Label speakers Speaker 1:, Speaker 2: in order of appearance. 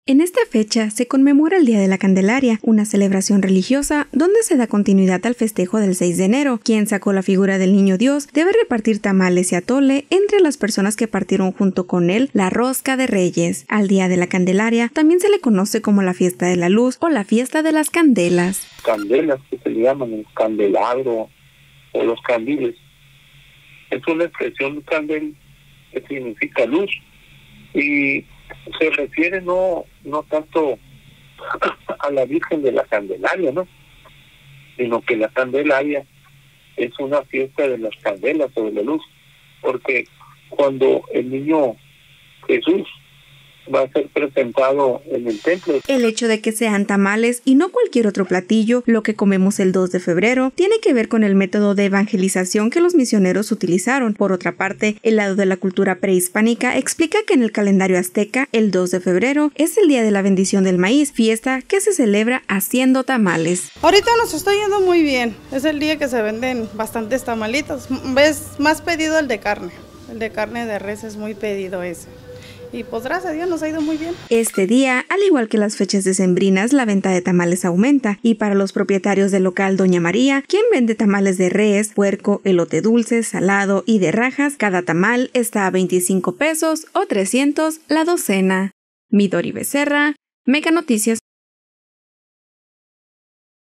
Speaker 1: En esta fecha se conmemora el Día de la Candelaria, una celebración religiosa donde se da continuidad al festejo del 6 de enero. Quien sacó la figura del Niño Dios debe repartir tamales y atole entre las personas que partieron junto con él la rosca de Reyes. Al Día de la Candelaria también se le conoce como la Fiesta de la Luz o la Fiesta de las Candelas.
Speaker 2: Candelas, que se le llaman el candelabro o los candiles. Es una expresión candel que significa luz y se refiere no tanto a la Virgen de la Candelaria, ¿no? Sino que la Candelaria es una fiesta de las candelas o de la luz, porque cuando el niño Jesús va a ser presentado en el templo.
Speaker 1: El hecho de que sean tamales y no cualquier otro platillo, lo que comemos el 2 de febrero, tiene que ver con el método de evangelización que los misioneros utilizaron. Por otra parte, el lado de la cultura prehispánica explica que en el calendario azteca, el 2 de febrero es el día de la bendición del maíz, fiesta que se celebra haciendo tamales.
Speaker 3: Ahorita nos está yendo muy bien, es el día que se venden bastantes tamalitos, es más pedido el de carne de res es muy pedido ese. Y pues gracias a Dios nos ha ido muy bien.
Speaker 1: Este día, al igual que las fechas decembrinas, la venta de tamales aumenta y para los propietarios del local Doña María, quien vende tamales de res, puerco, elote dulce, salado y de rajas, cada tamal está a 25 pesos o 300 la docena. Midori Becerra, Mega Noticias.